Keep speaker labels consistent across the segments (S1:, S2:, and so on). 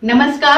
S1: नमस्कार,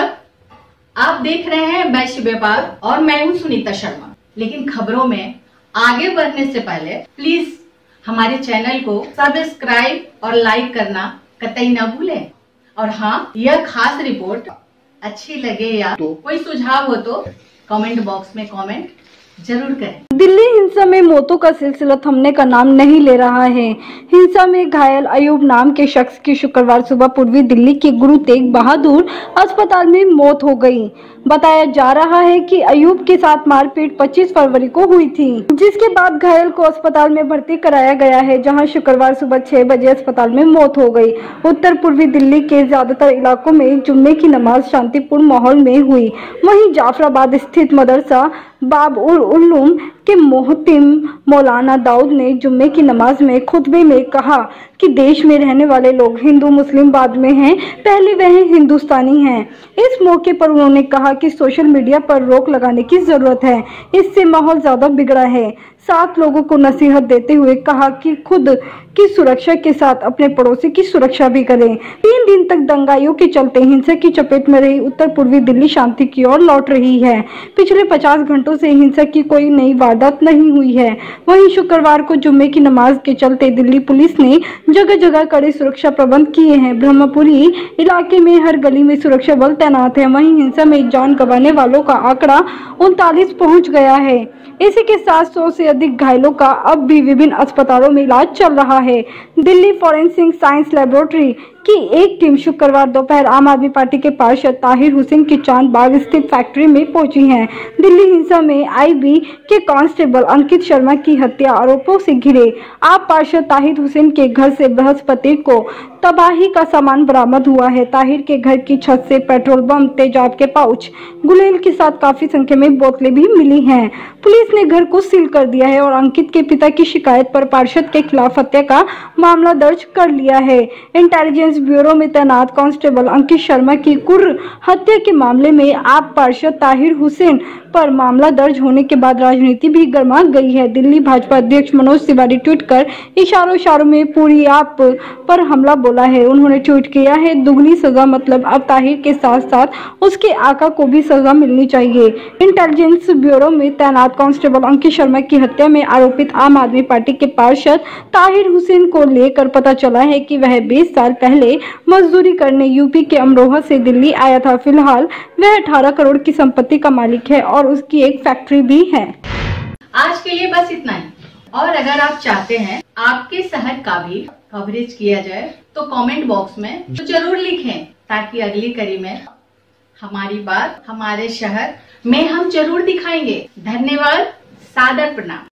S1: आप देख रहे हैं वैश्य व्यापार और मैं हूं सुनीता शर्मा। लेकिन खबरों में आगे बढ़ने से पहले प्लीज हमारे चैनल को सब्सक्राइब और लाइक करना कतई न भूलें। और हाँ, यह खास रिपोर्ट अच्छी लगे या तो कोई सुझाव हो तो कमेंट बॉक्स में कमेंट जरूर करें।
S2: दिल्ली हिंसा में मौतों का सिलसिला थमने का नाम नहीं ले रहा है। हिंसा में घायल अयूब नाम के शख्स की शुक्रवार सुबह पूर्वी दिल्ली के गुरु तेग बहादुर अस्पताल में मौत हो गई। बताया जा रहा है कि अयूब के साथ मारपीट 25 फरवरी को हुई थी, जिसके बाद घायल को अस्पताल में भर्ती कराया गया है, जहां शुक्रवार सुबह 6 बजे अस्पताल में मौत हो गई। उत्तर पूर्वी दिल्ली के ज्यादातर इलाकों में जुम्मे की नमाज शांतिपूर्ण माहौल में हुई। वहीं जाफराबाद स्थित मदरसा बाब उल उलूम के मोहतिम मौलाना दाऊद ने जुम्मे की नमाज में खुतबे में कहा कि देश में रहने वाले लोग हिंदू मुस्लिम बाद में हैं, पहले वह हिंदुस्तानी हैं। इस मौके पर उन्होंने कहा कि सोशल मीडिया पर रोक लगाने की जरूरत है, इससे माहौल ज्यादा बिगड़ा है। 7 लोगों को नसीहत देते हुए कहा कि खुद की सुरक्षा के साथ अपने पड़ोसी की सुरक्षा भी करें। 3 दिन तक दंगाइयों के चलते हिंसा की चपेट में रही उत्तर पूर्वी दिल्ली शांति की ओर लौट रही है। पिछले 50 घंटों से हिंसा की कोई नई वारदात नहीं हुई है। वहीं शुक्रवार को जुम्मे की नमाज के चलते दिल्ली पुलिस ने जगह जगह कड़े सुरक्षा प्रबंध किए हैं। ब्रह्मपुरी इलाके में हर गली में सुरक्षा बल तैनात है। वहीं हिंसा में जान गंवाने वालों का आंकड़ा 39 पहुंच गया है। इसी के साथ 100 से अधिक घायलों का अब भी विभिन्न अस्पतालों में इलाज चल रहा है। दिल्ली फॉरेंसिक साइंस लैबोरेटरी की एक टीम शुक्रवार दोपहर आम आदमी पार्टी के पार्षद ताहिर हुसैन की चांद बाग स्थित फैक्ट्री में पहुंची है। दिल्ली हिंसा में आईबी के कांस्टेबल अंकित शर्मा की हत्या आरोपों से घिरे आप पार्षद ताहिर हुसैन के घर से बृहस्पति को तबाही का सामान बरामद हुआ है। ताहिर के घर की छत से पेट्रोल बम, तेजाब के पाउच, गुलेल के साथ काफी संख्या में बोतलें भी मिली हैं। पुलिस ने घर को सील कर दिया है और अंकित के पिता की शिकायत पर पार्षद के खिलाफ हत्या का मामला दर्ज कर लिया है। इंटेलिजेंस ब्यूरो में तैनात कांस्टेबल अंकित शर्मा की कुर्र हत्या के मामले में आप पार्षद ताहिर हुसैन पर मामला दर्ज होने के बाद राजनीति भी गर्मा गई है। दिल्ली भाजपा अध्यक्ष मनोज तिवारी ट्वीट कर इशारों में पूरी आप पर हमला बोला है। उन्होंने ट्वीट किया है, दुगनी सजा मतलब अब ताहिर के साथ साथ उसके आका को भी सजा मिलनी चाहिए। इंटेलिजेंस ब्यूरो में तैनात कांस्टेबल अंकित शर्मा की हत्या में आरोपित आम आदमी पार्टी के पार्षद ताहिर हुसैन को लेकर पता चला है कि वह 20 साल पहले मजदूरी करने यूपी के अमरोहा से दिल्ली आया था। फिलहाल वह 18 करोड़ की संपत्ति का मालिक है और उसकी एक फैक्ट्री भी है।
S1: आज के लिए बस इतना ही। और अगर आप चाहते हैं आपके शहर का भी कवरेज किया जाए तो कमेंट बॉक्स में तो जरूर लिखें, ताकि अगली कड़ी में हमारी बात हमारे शहर में हम जरूर दिखाएंगे। धन्यवाद, सादर प्रणाम।